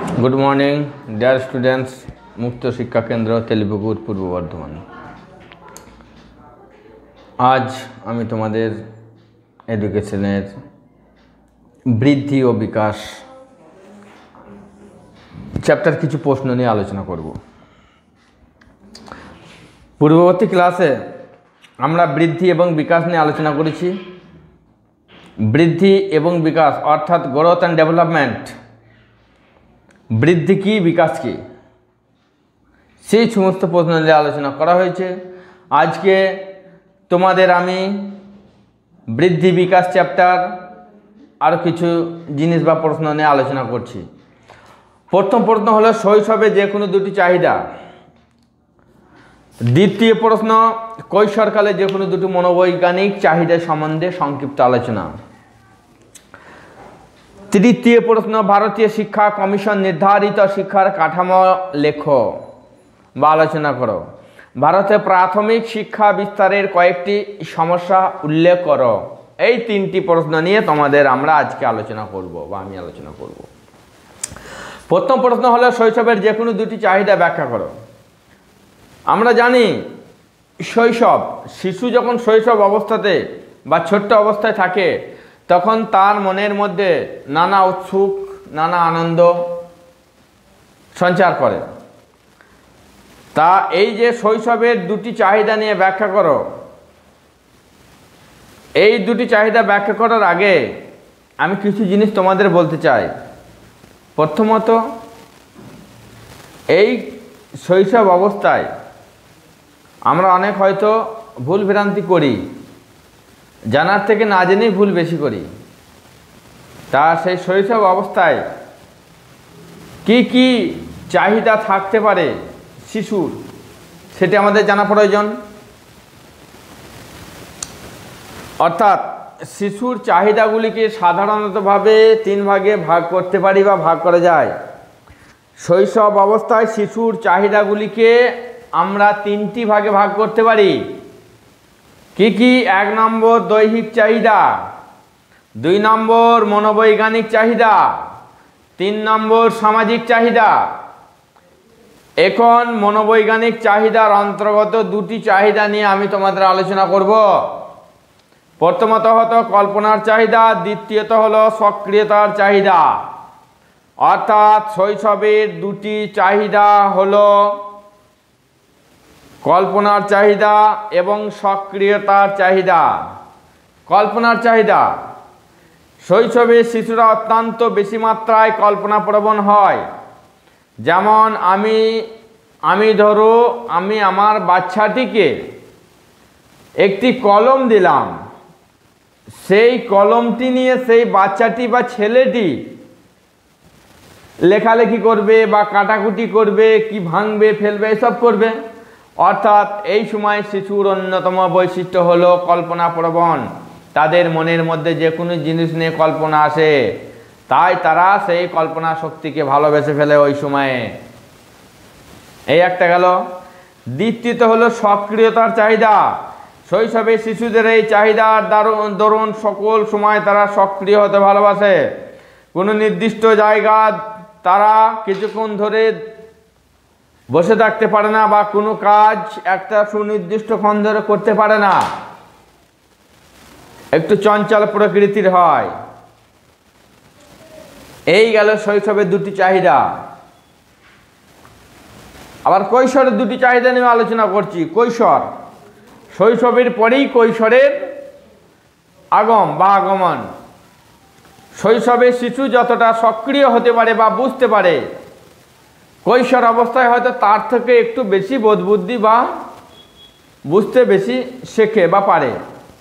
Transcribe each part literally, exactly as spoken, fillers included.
Good morning dear students. मुक्त शिक्षा केंद्र तेलिपुकुर पूर्व बर्धमान। आज आमी तोमादेर एडुकेशनेर बृद्धि और विकास चैप्टार किछु प्रश्न निये आलोचना करब। पूर्ववर्ती क्लासे आमरा बृद्धि एवं विकास निये आलोचना करेछि। बृद्धि एवं विकास अर्थात ग्रोथ एंड डेवलपमेंट, बृद्धि की विकास की সেই সমস্ত প্রশ্ন নিয়ে আলোচনা করা হয়েছে। আজকে তোমাদের আমি বৃদ্ধি বিকাশ চ্যাপ্টার আর কিছু জিনিস বা প্রশ্ন নিয়ে আলোচনা করছি। প্রথম প্রশ্ন হলো শৈশবে যে কোনো দুটি চাহিদা। দ্বিতীয় প্রশ্ন কৈশোরকালে যে কোনো দুটি মনোবৈজ্ঞানিক চাহিদা সম্বন্ধে সংক্ষিপ্ত আলোচনা। তৃতীয় প্রশ্ন ভারতীয় শিক্ষা কমিশন নির্ধারিত শিক্ষার কাঠামো লেখো বা আলোচনা করো। ভারতে প্রাথমিক শিক্ষা বিস্তারের কয়েকটি সমস্যা উল্লেখ করো। এই তিনটি প্রশ্ন নিয়ে তোমাদের আমরা আজকে আলোচনা করব বা আমি আলোচনা করব। প্রথম প্রশ্ন হলো শৈশবের যে কোনো দুটি চাহিদা ব্যাখ্যা করো। আমরা জানি শৈশব, শিশু যখন শৈশব অবস্থাতে বা ছোট্ট অবস্থায় থাকে তখন তার মনের মধ্যে নানা উৎসুক নানা আনন্দ সঞ্চার করে। তা এই যে শৈশবের দুটি চাহিদা নিয়ে ব্যাখ্যা করো, এই দুটি চাহিদা ব্যাখ্যা করার আগে আমি কিছু জিনিস তোমাদের বলতে চাই। প্রথমত, এই শৈশব অবস্থায় আমরা অনেক হয়তো ভুল ভ্রান্তি করি, জানার থেকে না জেনেই ভুল বেশি করি। তা সেই শৈশব অবস্থায় কি কি চাহিদা থাকতে পারে শিশুর, সেটি আমাদের জানা প্রয়োজন। অর্থাৎ শিশুর চাহিদাগুলিকে সাধারণতভাবে তিন ভাগে ভাগ করতে পারি বা ভাগ করা যায়। শৈশব অবস্থায় শিশুর চাহিদাগুলিকে আমরা তিনটি ভাগে ভাগ করতে পারি। কি কি? এক নম্বর দৈহিক চাহিদা, দুই নম্বর মনোবৈজ্ঞানিক চাহিদা, তিন নম্বর সামাজিক চাহিদা। এখন মনোবৈজ্ঞানিক চাহিদার অন্তর্গত দুটি চাহিদা নিয়ে আমি তোমাদের আলোচনা করব। প্রথমত হলো কল্পনার চাহিদা, দ্বিতীয়ত হলো সক্রিয়তার চাহিদা। অর্থাৎ শৈশবের দুটি চাহিদা হলো কল্পনার চাহিদা এবং সক্রিয়তার চাহিদা। কল্পনার চাহিদা, শৈশবে শিশুরা অত্যন্ত বেশি মাত্রায় কল্পনাপ্রবণ হয়। যেমন আমি আমি ধরো আমি আমার বাচ্চাটিকে একটি কলম দিলাম, সেই কলমটি নিয়ে সেই বাচ্চাটি বা ছেলেটি লেখালেখি করবে বা কাটাকুটি করবে, কি ভাঙবে ফেলবে এসব করবে। অর্থাৎ এই সময় শিশুর অন্যতম বৈশিষ্ট্য হলো কল্পনাপ্রবণ। তাদের মনের মধ্যে যে কোনো জিনিস নিয়ে কল্পনা আসে, তাই তারা সেই কল্পনা শক্তিকে ভালোবেসে ফেলে ওই সময়ে। এই একটা গেল। দ্বিতীয়ত হলো সক্রিয়তার চাহিদা। শৈশবে শিশুদের এই চাহিদার দারুণ দরুন সকল সময় তারা সক্রিয় হতে ভালোবাসে। কোনো নির্দিষ্ট জায়গা তারা কিছুক্ষণ ধরে বসে থাকতে পারে না বা কোনো কাজ একটা সুনির্দিষ্টক্ষণ ধরে করতে পারে না, একটু চঞ্চল প্রকৃতির হয়। এই গেল শৈশবের দুটি চাহিদা। আবার কৈশোরের দুটি চাহিদা নিয়ে আলোচনা করছি। কৈশোর, শৈশবের পরেই কৈশোরের আগম বা আগমন। শৈশবে শিশু যতটা সক্রিয় হতে পারে বা বুঝতে পারে, কৈশোর অবস্থায় হয়তো তার থেকে একটু বেশি বোধ বুদ্ধি বা বুঝতে বেশি শেখে বা পারে।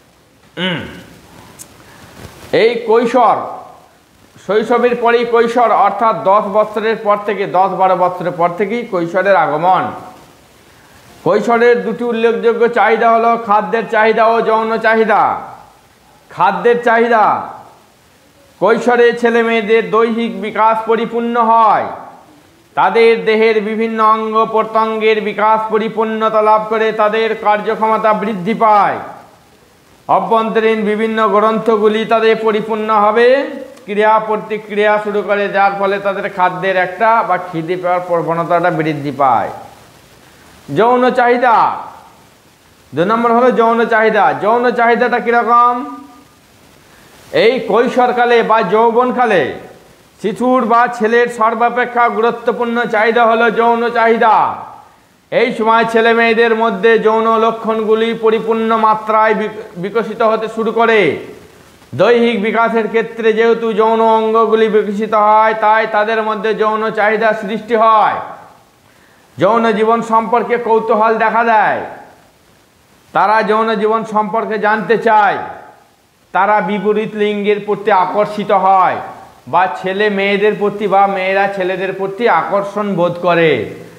এই কৈশোর, শৈশবের পরেই কৈশোর অর্থাৎ দশ বছরের পর থেকে দশ বারো বছরের পর থেকেই কৈশোরের আগমন। কৈশোরের দুটি উল্লেখযোগ্য চাহিদা হলো খাদ্যের চাহিদা ও যৌন চাহিদা। খাদ্যের চাহিদা, কৈশোরে ছেলে মেয়েদের দৈহিক বিকাশ পরিপূর্ণ হয়, তাদের দেহের বিভিন্ন অঙ্গ প্রত্যঙ্গের বিকাশ পরিপূর্ণতা লাভ করে তাদের কার্যক্ষমতা বৃদ্ধি পায়, অভ্যন্তরীণ বিভিন্ন গ্রন্থগুলি তাদের পরিপূর্ণ হবে ক্রিয়া প্রতিক্রিয়া শুরু করে, যার ফলে তাদের খাদ্যের একটা বা খিদে পাওয়ার প্রবণতাটা বৃদ্ধি পায়। যৌন চাহিদা, দুই নম্বর হলো যৌন চাহিদা। যৌন চাহিদাটা কীরকম? এই কৈশোরকালে বা যৌবনকালে শিশুর বা ছেলের সর্বাপেক্ষা গুরুত্বপূর্ণ চাহিদা হলো যৌন চাহিদা। এই সময় ছেলে মেয়েদের মধ্যে যৌন লক্ষণগুলি পরিপূর্ণ মাত্রায় বিকশিত হতে শুরু করে। দৈহিক বিকাশের ক্ষেত্রে যেহেতু যৌন অঙ্গগুলি বিকশিত হয়, তাই তাদের মধ্যে যৌন চাহিদা সৃষ্টি হয়। যৌন জীবন সম্পর্কে কৌতূহল দেখা দেয়, তারা যৌন জীবন সম্পর্কে জানতে চায়, তারা বিপরীত লিঙ্গের প্রতি আকর্ষিত হয় বা ছেলে মেয়েদের প্রতি বা মেয়েরা ছেলেদের প্রতি আকর্ষণ বোধ করে।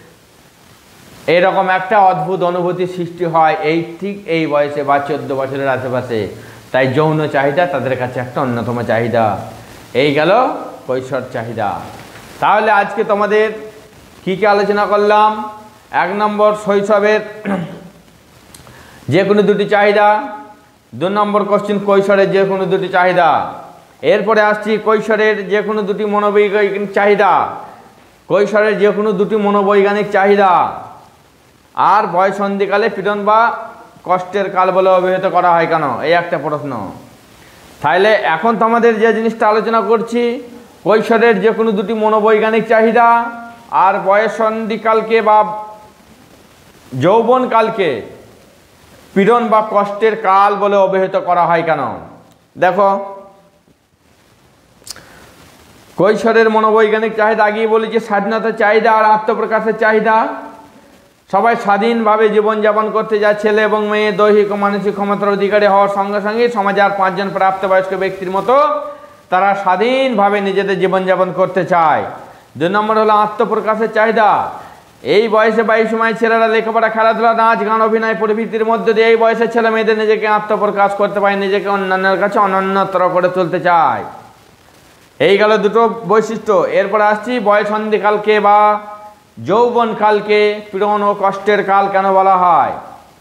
এরকম একটা অদ্ভুত অনুভূতি সৃষ্টি হয় এই ঠিক এই বয়সে বা চোদ্দ বছরের আশেপাশে। তাই যৌন চাহিদা তাদের কাছে একটা অন্যতম চাহিদা। এই গেল কৈশোর চাহিদা। তাহলে আজকে তোমাদের কী কী আলোচনা করলাম? এক নম্বর শৈশবের যে কোনো দুটি চাহিদা, দু নম্বর কোশ্চেন কৈশোরের যে কোনো দুটি চাহিদা। এরপরে আসছি কৈশোরের যে কোনো দুটি মনোবৈজ্ঞানিক চাহিদা, কৈশোরের যে কোনো দুটি মনোবৈজ্ঞানিক চাহিদা, আর বয়সন্ধিকালে পীড়ন বা কষ্টের কাল বলে অভিহিত করা হয় কেন, এই একটা প্রশ্ন। তাহলে এখন তো আমাদের যে জিনিসটা আলোচনা করছি, কৈশোরের যে কোনো দুটি মনোবৈজ্ঞানিক চাহিদা আর বয়সন্ধিকালকে বা যৌবনকালকে পীড়ন বা কষ্টের কাল বলে অভিহিত করা হয় কেন। দেখো, কৈশোরের মনোবৈজ্ঞানিক চাহিদা আগেই বলেছি স্বাধীনতার চাহিদা আর আত্মপ্রকাশের চাহিদা। সবাই স্বাধীনভাবে জীবনযাপন করতে যায়। ছেলে এবং মেয়ে দৈহিক ও মানসিক ক্ষমতার অধিকারী হওয়ার সঙ্গে সঙ্গে সমাজে আর পাঁচজন প্রাপ্তবয়স্ক ব্যক্তির মতো তারা স্বাধীনভাবে নিজেদের জীবনযাপন করতে চায়। দুই নম্বর হলো আত্মপ্রকাশের চাহিদা। এই বয়সে বা এই সময় ছেলেরা লেখাপড়া, খেলাধুলা, নাচ, গান, অভিনয় প্রভৃতির মধ্যে দিয়ে এই বয়সের ছেলে মেয়েদের নিজেকে আত্মপ্রকাশ করতে পারে, নিজেকে অন্যান্যের কাছে অনন্যতর করে তুলতে চায়। এই গেল দুটো বৈশিষ্ট্য। এরপরে আসছি বয়সন্ধিকালকে বা যৌবনকালকে পীড়ন ও কষ্টের কাল কেন বলা হয়।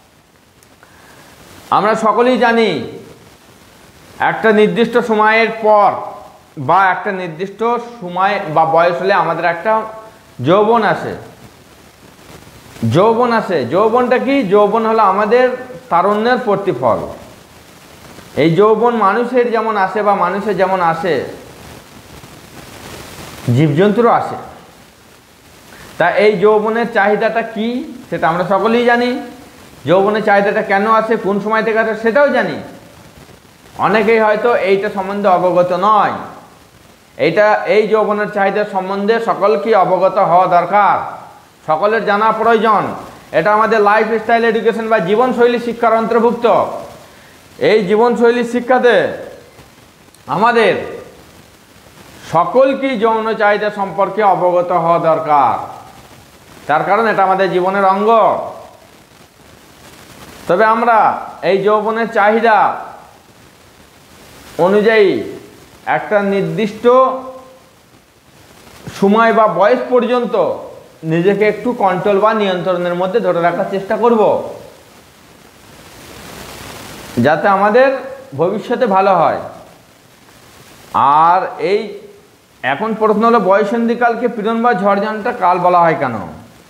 আমরা সকলেই জানি একটা নির্দিষ্ট সময়ের পর বা একটা নির্দিষ্ট সময় বা বয়স হলে আমাদের একটা যৌবন আসে। যৌবন আসে যৌবনটা কি? যৌবন হলো আমাদের তারুণ্যের প্রতিফল। এই যৌবন মানুষের যেমন আসে বা মানুষের যেমন আসে, জীবজন্তুরও আসে। তা এই যৌবনের চাহিদাটা কি সেটা আমরা সকলেই জানি। যৌবনের চাহিদাটা কেন আসে, কোন সময় থেকে আসে সেটাও জানি। অনেকেই হয়তো এইটা সম্বন্ধে অবগত নয়। এইটা এই যৌবনের চাহিদা সম্বন্ধে সকলকে অবগত হওয়া দরকার, সকলের জানা প্রয়োজন। এটা আমাদের লাইফ স্টাইল এডুকেশন বা জীবনশৈলী শিক্ষার অন্তর্ভুক্ত। এই জীবনশৈলী শিক্ষাতে আমাদের সকলকেই যৌন চাহিদা সম্পর্কে অবগত হওয়া দরকার। তার কারণ এটা আমাদের জীবনের অঙ্গ। তবে আমরা এই যৌবনের চাহিদা অনুযায়ী একটা নির্দিষ্ট সময় বা বয়স পর্যন্ত নিজেকে একটু কন্ট্রোল বা নিয়ন্ত্রণের মধ্যে ধরে রাখার চেষ্টা করব, যাতে আমাদের ভবিষ্যতে ভালো হয়। আর এই এখন প্রশ্ন হলো বয়সন্ধিকালকে পীড়ন বা ঝড়ঝঞ্ঝাটা কাল বলা হয় কেন।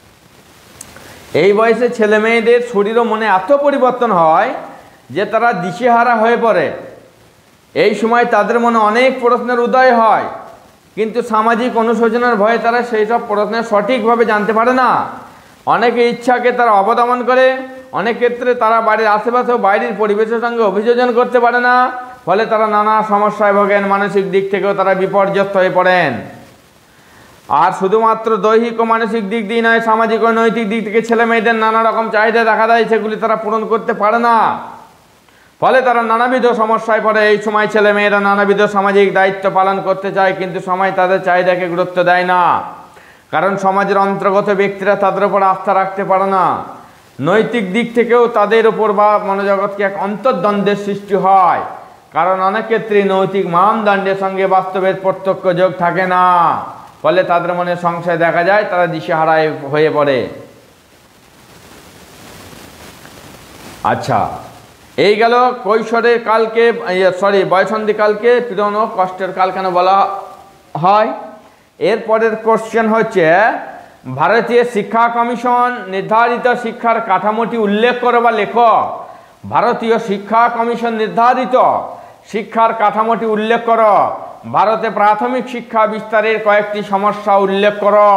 এই বয়সে ছেলে মেয়েদের শরীর ও মনে এত পরিবর্তন হয় যে তারা দিশেহারা হয়ে পড়ে। এই সময় তাদের মনে অনেক প্রশ্নের উদয় হয়, কিন্তু সামাজিক অনুশোচনার ভয়ে তারা সেই সব প্রশ্নের সঠিকভাবে জানতে পারে না। অনেকে ইচ্ছাকে তারা অবদমন করে, অনেক ক্ষেত্রে তারা বাড়ির আশেপাশে ও বাইরের পরিবেশের সঙ্গে অভিযোজন করতে পারে না। ফলে তারা নানা সমস্যায় ভোগেন, মানসিক দিক থেকেও তারা বিপর্যস্ত হয়ে পড়েন। আর শুধুমাত্র দৈহিক ও মানসিক দিক দিয়ে নয়, সামাজিক ও নৈতিক দিক থেকে ছেলে মেয়েদের নানা রকম চাহিদা দেখা দেয়, সেগুলি তারা পূরণ করতে পারে না। ফলে তারা নানাবিধ সমস্যায় পড়ে। এই সময় ছেলে মেয়েরা নানাবিধ সামাজিক দায়িত্ব পালন করতে চায়, কিন্তু সমাজ তাদের চাহিদাকে গুরুত্ব দেয় না, কারণ সমাজের অন্তর্গত ব্যক্তিরা তাদের উপর আস্থা রাখতে পারে না। নৈতিক দিক থেকেও তাদের উপর বা মনোজগৎকে এক অন্তর্দ্বন্দ্বের সৃষ্টি হয়, কারণ অনেক ক্ষেত্রে নৈতিক মানদণ্ডের সঙ্গে বাস্তবের প্রত্যক্ষ যোগ থাকে না। ফলে তাদের মনে সংশয় দেখা যায়, তারা দিশেহারায় হয়ে পড়ে। আচ্ছা, এই গেল কৈশোরের কালকে, সরি বয়সন্ধিকালকে পীড়ন ও কষ্টের কাল কেন বলা হয়। এরপরের কোশ্চেন হচ্ছে, ভারতীয় শিক্ষা কমিশন নির্ধারিত শিক্ষার কাঠামোটি উল্লেখ করো বা লেখো। ভারতীয় শিক্ষা কমিশন নির্ধারিত শিক্ষার কাঠামোটি উল্লেখ করো। ভারতে প্রাথমিক শিক্ষা বিস্তারের কয়েকটি সমস্যা উল্লেখ করো।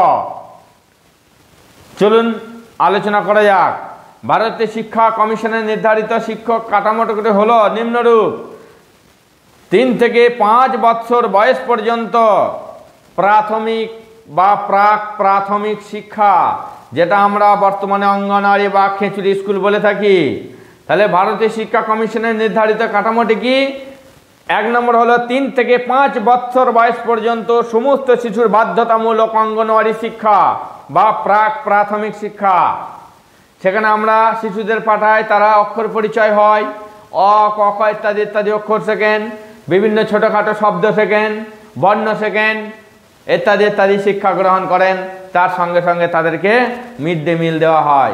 চলুন আলোচনা করা যাক। ভারতের শিক্ষা কমিশনের নির্ধারিত শিক্ষক কাঠামোটি হলো নিম্নরূপ। তিন থেকে পাঁচ বৎসর বয়স পর্যন্ত প্রাথমিক বা প্রাক প্রাথমিক শিক্ষা, যেটা আমরা বর্তমানে অঙ্গনওয়াড়ি বা খেঁচুড়ি স্কুল বলে থাকি। তাহলে ভারতীয় শিক্ষা কমিশনের নির্ধারিত কাঠামোটি কি? এক নম্বর হলো তিন থেকে পাঁচ বৎসর বয়স পর্যন্ত সমস্ত শিশুর বাধ্যতামূলক অঙ্গনওয়াড়ি শিক্ষা বা প্রাক প্রাথমিক শিক্ষা। সেখানে আমরা শিশুদের পাঠাই, তারা অক্ষর পরিচয় হয়, অ ক খ ইত্যাদি ইত্যাদি অক্ষর শেখেন, বিভিন্ন ছোটোখাটো শব্দ শেখেন, বর্ণ শেখেন, ইত্যাদি ইত্যাদি শিক্ষা গ্রহণ করেন। তার সঙ্গে সঙ্গে তাদেরকে মিড ডে মিল দেওয়া হয়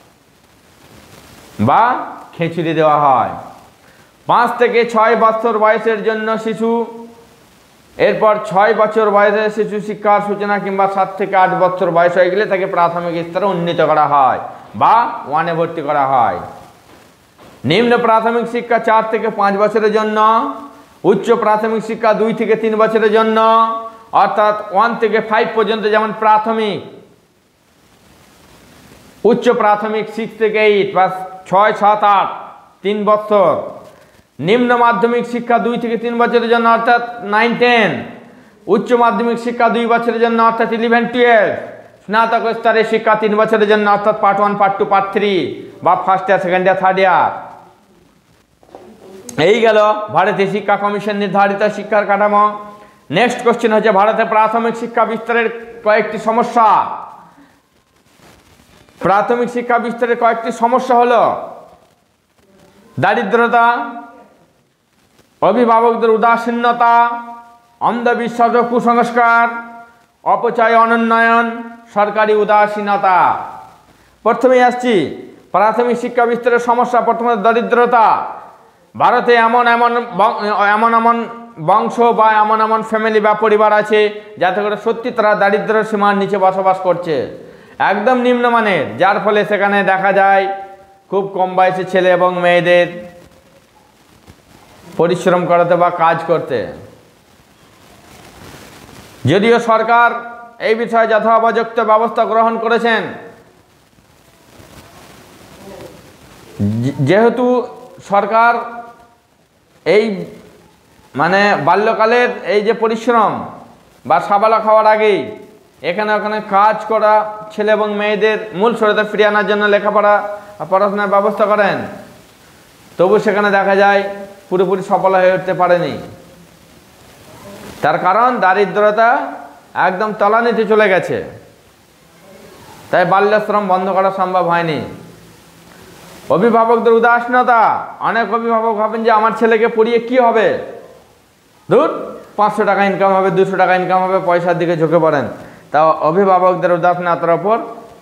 বা খিচুড়ি দেওয়া হয়। পাঁচ থেকে ছয় বছর বয়সের জন্য শিশু, এরপর ছয় বছর বয়সের শিশু শিক্ষার সূচনা কিংবা সাত থেকে আট বছর বয়স হয়ে গেলে তাকে প্রাথমিক স্তরে উন্নীত করা হয় বা ওয়ানে ভর্তি করা হয়। নিম্ন প্রাথমিক শিক্ষা চার থেকে পাঁচ বছরের জন্য, উচ্চ প্রাথমিক শিক্ষা দুই থেকে তিন বছরের জন্য, অর্থাৎ ওয়ান থেকে ফাইভ পর্যন্ত যেমন প্রাথমিক, উচ্চ প্রাথমিক সিক্স থেকে এইট বা ছয় সাত আট তিন বছর, নিম্ন মাধ্যমিক শিক্ষা দুই থেকে তিন বছরের জন্য অর্থাৎ নাইন টেন, উচ্চ মাধ্যমিক শিক্ষা দুই বছরের জন্য অর্থাৎ ইলেভেন টুয়েলভ, স্নাতক স্তরের শিক্ষা তিন বছরের জন্য অর্থাৎ part one part two part three বা first year second year third year. এই গেল ভারতীয় শিক্ষা কমিশন নির্ধারিত শিক্ষার কাঠামো। নেক্সট কোশ্চেন হচ্ছে, ভারতে প্রাথমিক শিক্ষা বিস্তারের কয়েকটি সমস্যা। প্রাথমিক শিক্ষা বিস্তারের কয়েকটি সমস্যা হলো দারিদ্রতা, অভিভাবকদের উদাসীনতা, অন্ধবিশ্বাস ও কুসংস্কার, অপচয় অনুন্নয়ন, সরকারি উদাসীনতা। প্রথমেই আসছি প্রাথমিক শিক্ষা বিস্তারের সমস্যা। প্রথমে দরিদ্রতা। ভারতে এমন এমন এমন এমন বংশ বা এমন এমন ফ্যামিলি বা পরিবার আছে যাতে করে সত্যি তারা দারিদ্র সীমার নিচে বসবাস করছে, একদম নিম্নমানের, যার ফলে সেখানে দেখা যায় খুব কম বয়সী ছেলে এবং মেয়েদের পরিশ্রম করতে বা কাজ করতে। যদিও সরকার এই বিষয়ে যথোপযুক্ত ব্যবস্থা গ্রহণ করেছেন, যেহেতু সরকার এই মানে বাল্যকালের এই যে পরিশ্রম বা সাবালক হওয়ার আগেই এখানে ওখানে কাজ করা ছেলে এবং মেয়েদের মূল স্রোতে ফিরিয়ে আনার জন্য লেখাপড়া পড়াশোনার ব্যবস্থা করেন, তবু সেখানে দেখা যায় পুরোপুরি সফল হয়ে উঠতে পারেনি। তার কারণ দারিদ্রতা একদম তলানিতে চলে গেছে, তাই বাল্যাশ্রম বন্ধ করা সম্ভব হয়নি। অভিভাবকদের উদাসীনতা। অনেক অভিভাবক ভাবেন যে আমার ছেলেকে পড়িয়ে কি হবে, ধুর পাঁচশো টাকা ইনকাম হবে, দুশো টাকা ইনকাম হবে, পয়সার দিকে ঝুঁকে পড়েন। তা অভিভাবকদের উদাসীনতার ওপর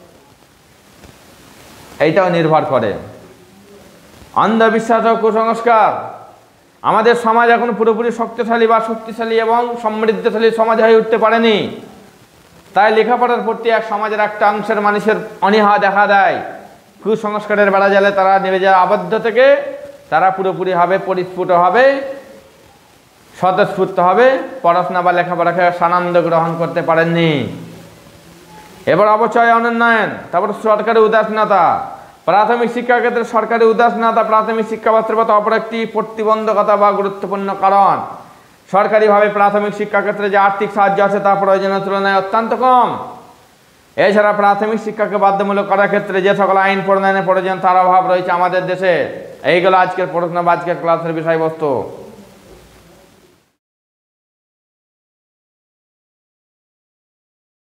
এইটাও নির্ভর করে। অন্ধবিশ্বাস ও কুসংস্কার। আমাদের সমাজ এখন পুরোপুরি শক্তিশালী বা শক্তিশালী এবং সমৃদ্ধশালী সমাজ হয়ে উঠতে পারেনি, তাই লেখাপড়ার প্রতি এক সমাজের একটা অংশের মানুষের অনীহা দেখা দেয়। কুসংস্কারের বেড়া জালে তারা নিজের আবদ্ধ থেকে তারা পুরোপুরি হবে পরিস্ফুট হবে, স্বতঃস্ফূর্ত হবে, পড়াশোনা বা লেখাপড়াকে সানন্দ গ্রহণ করতে পারেননি। এবার অপচয় অনুন্নয়ন। তারপর সরকারি উদাসীনতা। প্রাথমিক শিক্ষার ক্ষেত্রে সরকারি উদাসীনতা প্রাথমিক শিক্ষা বাস্তবতা অপর একটি প্রতিবন্ধকতা বা গুরুত্বপূর্ণ কারণ। সরকারিভাবে প্রাথমিক শিক্ষা ক্ষেত্রে যে আর্থিক সাহায্য আছে তা প্রয়োজনের তুলনায় অত্যন্ত কম। এছাড়া প্রাথমিক শিক্ষাকে বাধ্যতামূলক করার ক্ষেত্রে যে সকল আইন প্রণয়নের প্রয়োজন তার অভাব রয়েছে আমাদের দেশে। এইগুলো আজকের পড়াশোনা বা আজকের ক্লাসের বিষয়বস্তু।